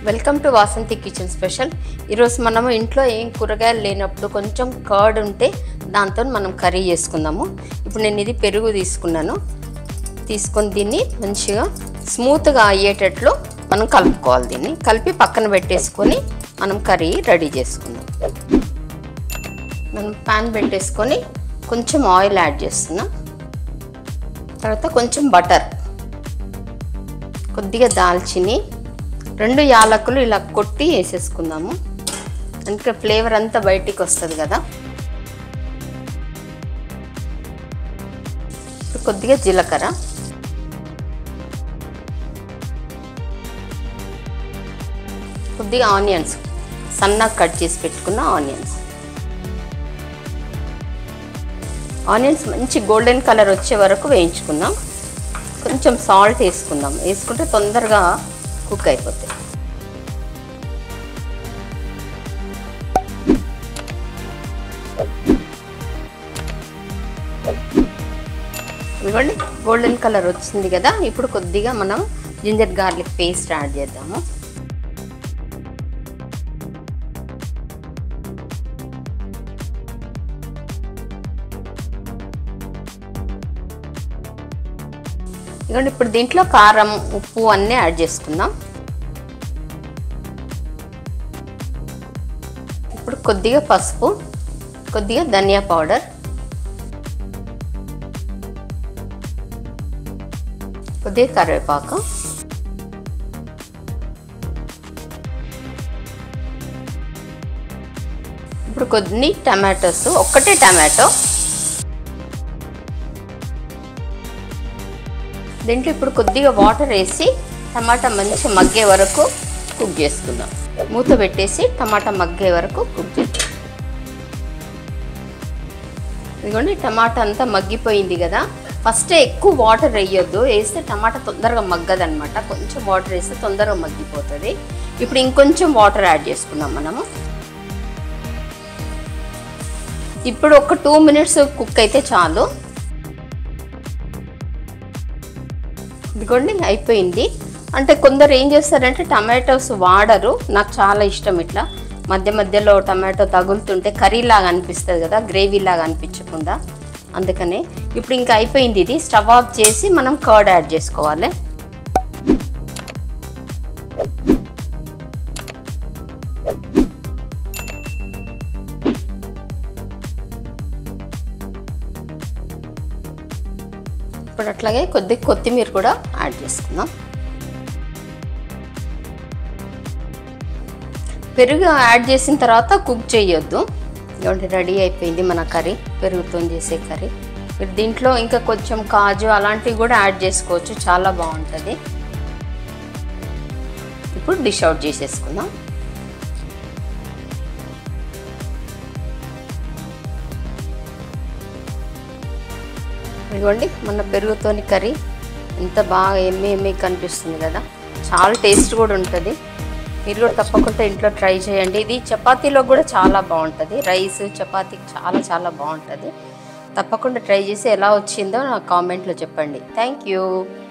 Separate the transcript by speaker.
Speaker 1: Welcome to Vasanthi kitchen special. ఈరోజు మనము ఇంట్లో ఏం కూరగాయలు లేనప్పుడు కొంచెం కర్డ్ ఉంటే దాంతో మనం కర్రీ చేసుకుందాము. ఇప్పుడు నేను ఇది పెరుగు తీసుకొని దీన్ని మంచిగా స్మూత్గా అయ్యేటట్లు మనం కలుపుకోవాలి. దీన్ని కలిపి పక్కన పెట్టేసుకొని మనం కర్రీ రెడీ చేసుకుందాం. మనం ప్యాన్ పెట్టేసుకొని కొంచెం ఆయిల్ యాడ్ చేస్తున్నాం. తర్వాత కొంచెం బటర్, కొద్దిగా దాల్చిని, 2 యాలకులు ఇలా కొట్టి వేసేసుకుందాము. అంటే ఫ్లేవర్ అంతా బయటికి వస్తుంది కదా. కొద్దిగా జీలకర్ర, కొద్దిగా ఆనియన్స్, సన్నగా కట్ చేసి పెట్టుకున్న ఆనియన్స్ మంచి గోల్డెన్ కలర్ వచ్చే వరకు వేయించుకుందాం. కొంచెం సాల్ట్ వేసుకుందాం. వేసుకుంటే తొందరగా కుక్ అయిపోతాయి. ఇవ్వండి, గోల్డెన్ కలర్ వచ్చింది కదా. ఇప్పుడు కొద్దిగా మనం జింజర్ గార్లిక్ పేస్ట్ యాడ్ చేద్దాము. ఇవ్వండి, ఇప్పుడు దీంట్లో కారం, ఉప్పు అన్నీ యాడ్ చేసుకుందాం. ఇప్పుడు కొద్దిగా పసుపు, కొద్దిగా ధనియా పౌడర్, కొద్దిగా కరివేపాకు, ఇప్పుడు కొన్ని టమాటోస్, ఒక్కటే టమాటో. దీంట్లో ఇప్పుడు కొద్దిగా వాటర్ వేసి టమాటా మంచిగా మగ్గే వరకు కుక్ చేసుకుందాం. మూత పెట్టేసి టమాటా మగ్గే వరకు కుక్ చేద్దాం. ఇదిగోండి, టమాటా అంతా మగ్గిపోయింది కదా. ఫస్ట్ ఎక్కువ వాటర్ వేయొద్దు, వేస్తే టమాటా తొందరగా మగ్గదనమాట. కొంచెం వాటర్ వేస్తే తొందరగా మగ్గిపోతుంది. ఇప్పుడు ఇంకొంచెం వాటర్ యాడ్ చేసుకుందాం మనము. ఇప్పుడు ఒక 2 మినిట్స్ కుక్ అయితే చాలు. ఇదిగోండి, అయిపోయింది. అంటే కొందరు ఏం చేస్తారంటే టమాటోస్ వాడరు. నాకు చాలా ఇష్టం ఇట్లా మధ్య మధ్యలో టమాటో తగులుతుంటే కర్రీలాగా అనిపిస్తుంది కదా, గ్రేవీలాగా అనిపించకుండా. అందుకనే ఇప్పుడు ఇంకా అయిపోయింది. ఇది స్టవ్ ఆఫ్ చేసి మనం కర్డ్ యాడ్ చేసుకోవాలి. ఇప్పుడు అట్లాగే కొద్దిగా కొత్తిమీర కూడా యాడ్ చేసుకుందాం. పెరుగు యాడ్ చేసిన తర్వాత కుక్ చేయొద్దు. ఇలాంటి రెడీ అయిపోయింది మన కర్రీ, పెరుగుతో చేసే కర్రీ. మీరు దీంట్లో ఇంకా కొంచెం కాజు అలాంటివి కూడా యాడ్ చేసుకోవచ్చు, చాలా బాగుంటుంది. ఇప్పుడు డిష్ అవుట్ చేసేసుకుందాం. ఇదిగోండి, మన పెరుగుతోని కర్రీ ఎంత బాగా ఎమ్మె కనిపిస్తుంది కదా. చాలా టేస్ట్ కూడా ఉంటుంది. మీరు కూడా తప్పకుండా ఇంట్లో ట్రై చేయండి. ఇది చపాతీలో కూడా చాలా బాగుంటుంది. రైస్, చపాతీకి చాలా బాగుంటుంది. తప్పకుండా ట్రై చేసి ఎలా వచ్చిందో నాకు కామెంట్లో చెప్పండి. Thank you.